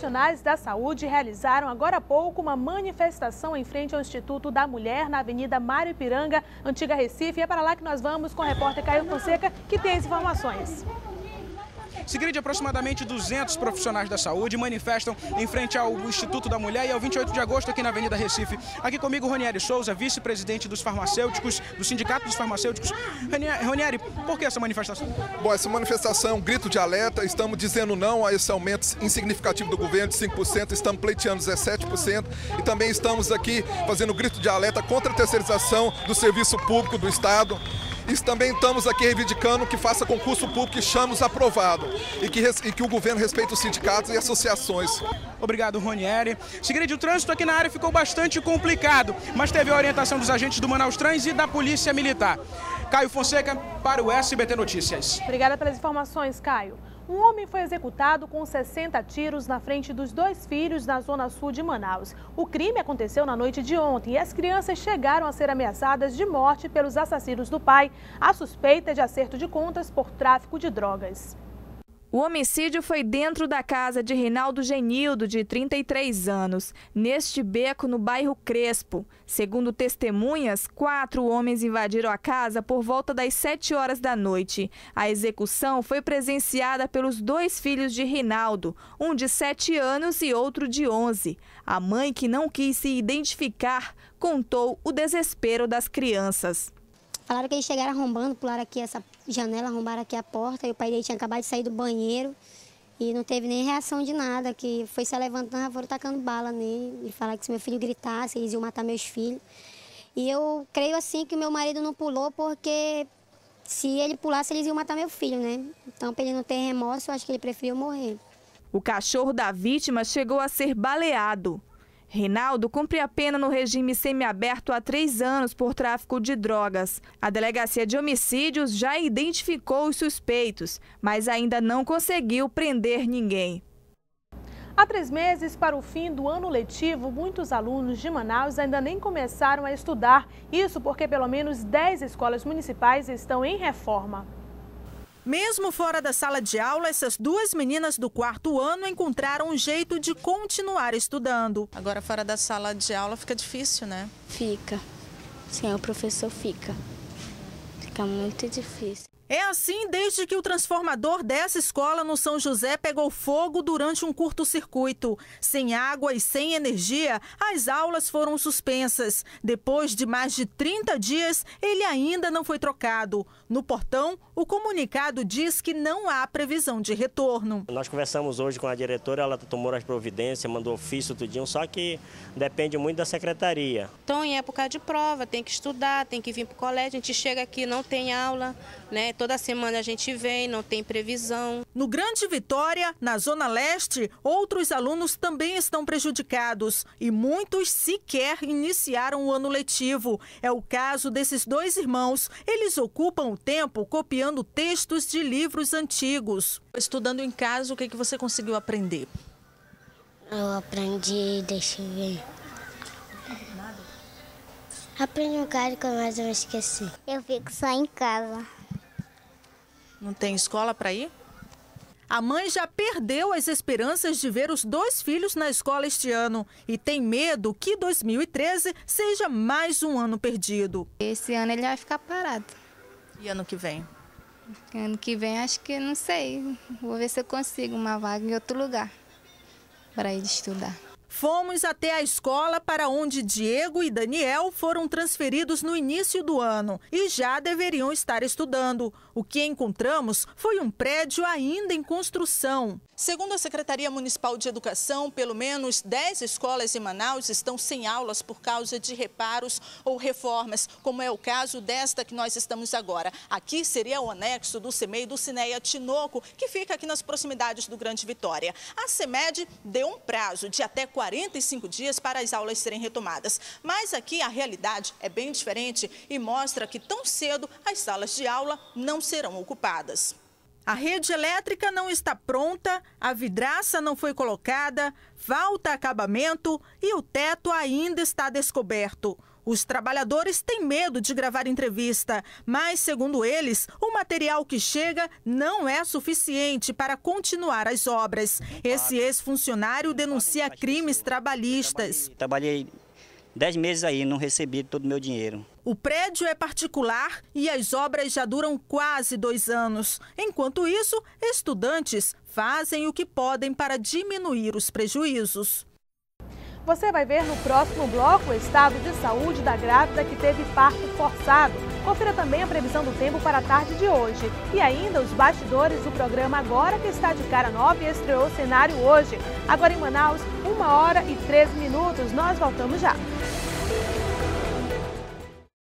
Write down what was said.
profissionais da saúde realizaram agora há pouco uma manifestação em frente ao Instituto da Mulher na Avenida Mário Ipiranga, Antiga Recife. E é para lá que nós vamos com o repórter Caio Fonseca, que tem as informações. Seguinte, aproximadamente 200 profissionais da saúde manifestam em frente ao Instituto da Mulher e ao 28 de agosto aqui na Avenida Recife. Aqui comigo, Ronieri Souza, vice-presidente dos farmacêuticos, do Sindicato dos Farmacêuticos. Ronieri, por que essa manifestação? Bom, essa manifestação é um grito de alerta. Estamos dizendo não a esse aumento insignificativo do governo de 5%, estamos pleiteando 17% e também estamos aqui fazendo grito de alerta contra a terceirização do serviço público do Estado. E também estamos aqui reivindicando que faça concurso público e chame os aprovados e que o governo respeite os sindicatos e associações. Obrigado, Ronieri. Seguinte, o trânsito aqui na área ficou bastante complicado, mas teve a orientação dos agentes do Manaus Trans e da Polícia Militar. Caio Fonseca para o SBT Notícias. Obrigada pelas informações, Caio. Um homem foi executado com 60 tiros na frente dos 2 filhos na zona sul de Manaus. O crime aconteceu na noite de ontem e as crianças chegaram a ser ameaçadas de morte pelos assassinos do pai. A suspeita é de acerto de contas por tráfico de drogas. O homicídio foi dentro da casa de Reinaldo Genildo, de 33 anos, neste beco no bairro Crespo. Segundo testemunhas, 4 homens invadiram a casa por volta das 7 horas da noite. A execução foi presenciada pelos 2 filhos de Reinaldo, um de 7 anos e outro de 11. A mãe, que não quis se identificar, contou o desespero das crianças. Falaram que eles chegaram arrombando, pularam aqui essa janela, arrombaram aqui a porta, e o pai dele tinha acabado de sair do banheiro e não teve nem reação de nada, que foi se levantando, foram tacando bala nele e falaram que se meu filho gritasse, eles iam matar meus filhos. E eu creio assim que meu marido não pulou porque se ele pulasse, eles iam matar meu filho, né? Então, para ele não ter remorso, eu acho que ele preferiu morrer. O cachorro da vítima chegou a ser baleado. Reinaldo cumpre a pena no regime semiaberto há 3 anos por tráfico de drogas. A Delegacia de Homicídios já identificou os suspeitos, mas ainda não conseguiu prender ninguém. Há 3 meses para o fim do ano letivo, muitos alunos de Manaus ainda nem começaram a estudar. Isso porque pelo menos 10 escolas municipais estão em reforma. Mesmo fora da sala de aula, essas 2 meninas do 4º ano encontraram um jeito de continuar estudando. Agora, fora da sala de aula, fica difícil, né? Fica. Sim, o professor fica. Fica muito difícil. É assim desde que o transformador dessa escola no São José pegou fogo durante um curto-circuito. Sem água e sem energia, as aulas foram suspensas. Depois de mais de 30 dias, ele ainda não foi trocado. No portão, o comunicado diz que não há previsão de retorno. Nós conversamos hoje com a diretora, ela tomou as providências, mandou ofício tudinho, só que depende muito da secretaria. Então, em época de prova, tem que estudar, tem que vir para o colégio, a gente chega aqui, não tem aula, né? Toda semana a gente vem, não tem previsão. No Grande Vitória, na Zona Leste, outros alunos também estão prejudicados e muitos sequer iniciaram o ano letivo. É o caso desses 2 irmãos. Eles ocupam o tempo copiando textos de livros antigos. Estudando em casa, o que você conseguiu aprender? Eu aprendi, deixa eu ver. Aprendi um código, mas eu esqueci. Eu fico só em casa. Não tem escola para ir? A mãe já perdeu as esperanças de ver os 2 filhos na escola este ano e tem medo que 2013 seja mais um ano perdido. Esse ano ele vai ficar parado. E ano que vem? Ano que vem acho que não sei. Vou ver se eu consigo uma vaga em outro lugar para ir estudar. Fomos até a escola para onde Diego e Daniel foram transferidos no início do ano e já deveriam estar estudando. O que encontramos foi um prédio ainda em construção. Segundo a Secretaria Municipal de Educação, pelo menos 10 escolas em Manaus estão sem aulas por causa de reparos ou reformas, como é o caso desta que nós estamos agora. Aqui seria o anexo do CEMEI do Cineia Tinoco, que fica aqui nas proximidades do Grande Vitória. A CEMED deu um prazo de até 45 dias para as aulas serem retomadas. Mas aqui a realidade é bem diferente e mostra que tão cedo as salas de aula não serão ocupadas. A rede elétrica não está pronta, a vidraça não foi colocada, falta acabamento e o teto ainda está descoberto. Os trabalhadores têm medo de gravar entrevista, mas, segundo eles, o material que chega não é suficiente para continuar as obras. Esse ex-funcionário denuncia crimes trabalhistas. Trabalhei 10 meses aí, não recebi todo o meu dinheiro. O prédio é particular e as obras já duram quase 2 anos. Enquanto isso, estudantes fazem o que podem para diminuir os prejuízos. Você vai ver no próximo bloco o estado de saúde da grávida que teve parto forçado. Confira também a previsão do tempo para a tarde de hoje. E ainda os bastidores do programa Agora, que está de cara nova e estreou o cenário hoje. Agora em Manaus, 1h13. Nós voltamos já.